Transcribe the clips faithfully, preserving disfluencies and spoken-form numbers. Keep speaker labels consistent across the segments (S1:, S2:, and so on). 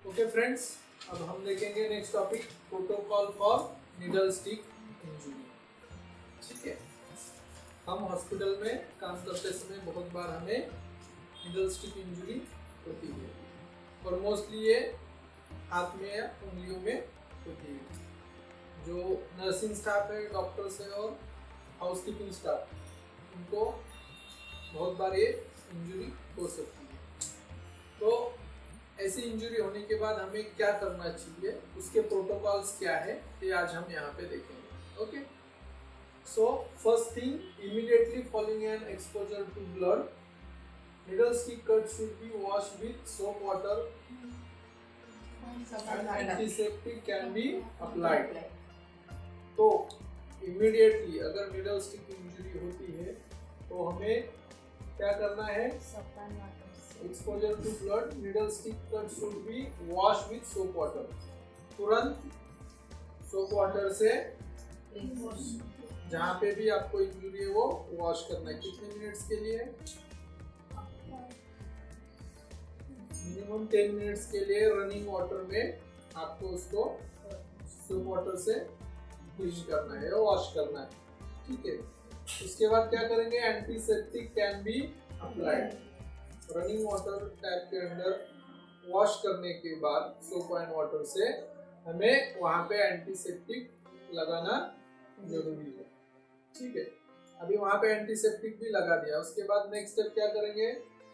S1: Okay friends, अब हम देखेंगे next topic, protocol for needle stick injury. ठीक है, हम हॉस्पिटल में काम करते समय बहुत बार हमें नीडल स्टिक इंजरी होती है और मोस्टली ये हाथ में या उंगलियों में होती है। जो नर्सिंग स्टाफ है, डॉक्टर्स है और हाउसकीपिंग स्टाफ, उनको बहुत बार ये इंजरी हो सकती है। तो ऐसी इंजरी होने के बाद हमें क्या करना चाहिए, उसके प्रोटोकॉल्स क्या है, ये आज हम यहाँ पे देखेंगे। Okay, so first thing, immediately following an exposure to blood, needle stick cut should be washed with soap water and antiseptic can be applied। तो इमीडिएटली अगर needle stick इंजरी होती है तो हमें क्या करना है, exposure to blood, needle stick cut should be washed with soap water। तुरंत सोप वाटर से जहाँ पे भी आपको इंजरी है वो वॉश करना है। कितने मिनट्स के लिए? मिनिमम टेन मिनट्स के लिए रनिंग वाटर में आपको उसको सोप वाटर से क्लीन करना है, वॉश करना है। ठीक है, उसके बाद क्या करेंगे, antiseptic can be applied. Running water tap के अंदर वॉश करने के बाद सोप एंड वाटर से हमें वहां पे एंटीसेप्टिक लगाना जरूरी है। ठीक है, अभी वहां पे एंटीसेप्टिक भी लगा दिया। उसके बाद नेक्स्ट स्टेप क्या करेंगे,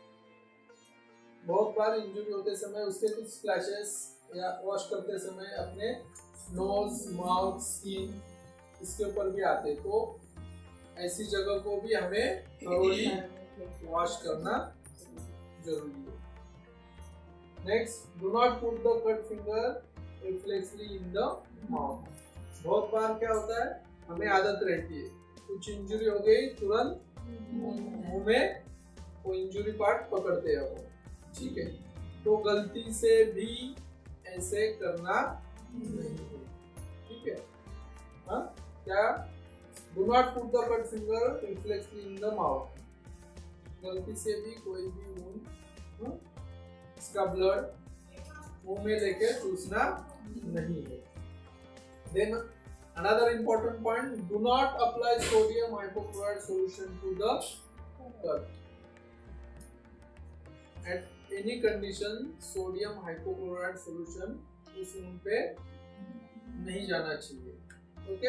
S1: बहुत बार इंजरी होते समय उसके कुछ स्प्लैशेस या वॉश करते समय अपने नोज, माउथ, स्किन इसके ऊपर भी आते, तो ऐसी जगह को भी हमें थोड़ी वॉश करना जरूरी है। Next, do not put the cut finger reflexly in the mouth. बहुत बार क्या होता है, हमें आदत रहती है, कुछ इंजरी हो गई तुरंत मुंह में वो इंजरी पार्ट पकड़ते हैं वो। ठीक है, तो गलती से भी ऐसे करना नहीं है। ठीक है, हाँ क्या, do not put the cut finger reflexly in the mouth. गलती से भी कोई भी वुंड, इसका ब्लड मुंह में लेके चूसना नहीं है। Then another important point, do not apply sodium hypochlorite solution to the cut। At any condition sodium hypochlorite solution उस वुंड पे नहीं जाना चाहिए। Okay,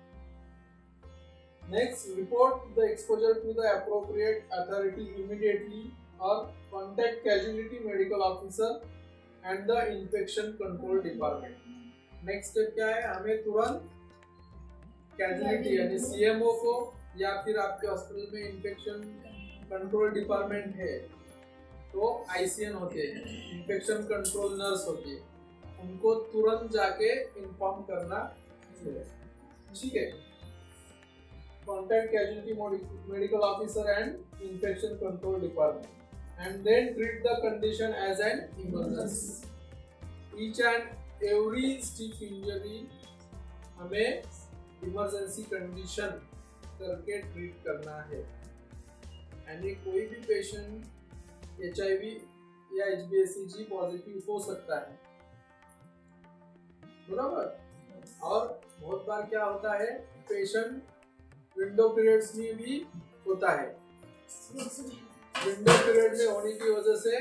S1: next, report the exposure to the appropriate authority immediately or contact casualty medical officer and the infection control department। Next step क्या है, हमें तुरंत casualty यानी सीएमओ को या फिर आपके हॉस्पिटल में इन्फेक्शन कंट्रोल डिपार्टमेंट है तो आईसीएन होते हैं, इन्फेक्शन कंट्रोल नर्स होती है, उनको तुरंत जाके इन्फॉर्म करना है। ठीक है, contact casualty medical officer and infection control department and then treat the condition as an emergency. Each and every stick injury हमें इमरजेंसी कंडीशन करके ट्रीट करना है। यानी कोई भी पेशेंट एचआईवी या एचबीएससी पॉजिटिव हो सकता है, बराबर। और बहुत बार क्या होता है, पेशेंट विंडो पीरियड्स में भी होता है। विंडो पीरियड में होने की वजह से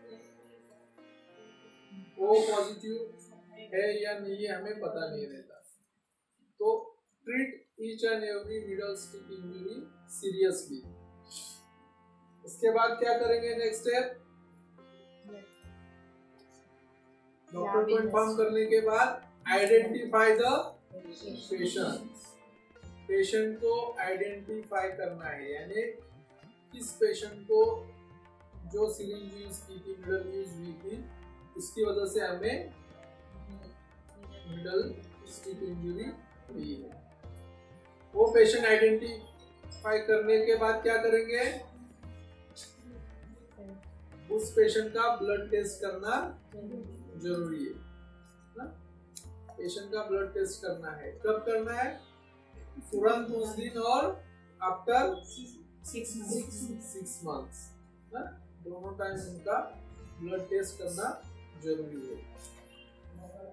S1: वो पॉजिटिव है या नहीं है हमें पता नहीं रहता। तो treat each and every needle stick injury seriously. इसके बाद क्या करेंगे, नेक्स्ट स्टेप, डॉक्टर को इन्फॉर्म करने के बाद आइडेंटिफाई द पेशेंट। पेशेंट को आइडेंटिफाई करना है, यानी किस पेशेंट को जो सिरिंज यूज की थी, नीडल यूज हुई थी, उसकी वजह से हमें नीडल स्टिक इंजरी हुई है। वो पेशेंट आइडेंटिफाई करने के बाद क्या करेंगे, उस पेशेंट का ब्लड टेस्ट करना जरूरी है ना? पेशेंट का ब्लड टेस्ट करना है। कब करना है, तुरंत उस दिन और आफ्टर सिक्स मंथ्स, दोनों टाइम उनका ब्लड टेस्ट करना जरूरी है।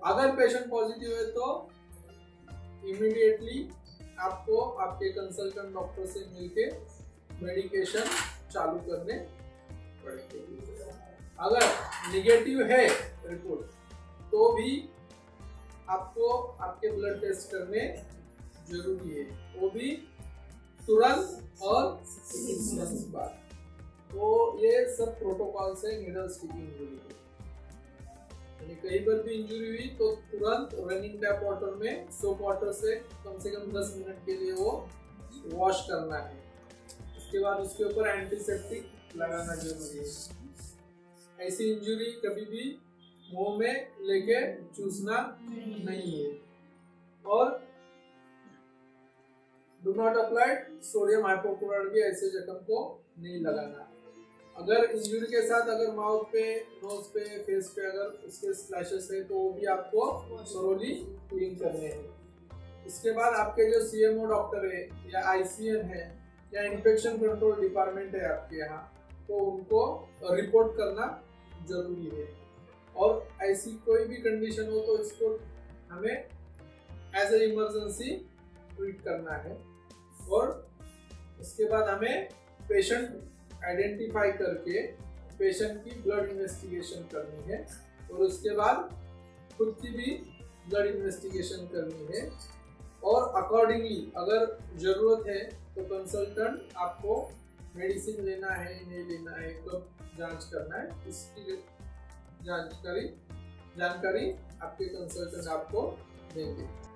S1: अगर पेशेंट पॉजिटिव है तो इमीडिएटली आपको आपके कंसल्टेंट डॉक्टर से मिलके मेडिकेशन चालू करने पड़ेंगे। अगर निगेटिव है रिपोर्ट तो भी आपको आपके ब्लड टेस्ट करने जरूरी है, वो भी तुरंत और सिक्स मंथ्स बाद। तो ये सब प्रोटोकॉल्स है नीडल स्टिक इंजरी के। यानी कहीं पर भी इंजरी हुई तो तुरंत रनिंग टैप वाटर में सोप वाटर से कम से कम दस मिनट के लिए वो वॉश करना है। उसके बाद उसके ऊपर एंटीसेप्टिक लगाना जरूरी है। ऐसी इंजरी कभी भी मुंह में लेके चूसना नहीं है। और do not apply sodium hypochloride भी ऐसे जख्म को नहीं लगाना। अगर इंजरी के साथ अगर माउथ पे, नोज पे, फेस पे अगर उसके स्प्लैशेस है तो वो भी आपको थोरोली क्लीन करने हैं। इसके बाद आपके जो सीएमओ डॉक्टर है या आईसीएन है या इन्फेक्शन कंट्रोल डिपार्टमेंट है आपके यहाँ, तो उनको रिपोर्ट करना जरूरी है। और ऐसी कोई भी कंडीशन हो तो इसको हमें एज ए इमरजेंसी ट्रीट करना है। और उसके बाद हमें पेशेंट आइडेंटिफाई करके पेशेंट की ब्लड इन्वेस्टिगेशन करनी है और उसके बाद खुद की भी ब्लड इन्वेस्टिगेशन करनी है। और अकॉर्डिंगली अगर ज़रूरत है तो कंसल्टेंट आपको मेडिसिन लेना है नहीं लेना है, कब जांच करना है, इसकी जानकारी जानकारी आपके कंसल्टेंट आपको देंगे।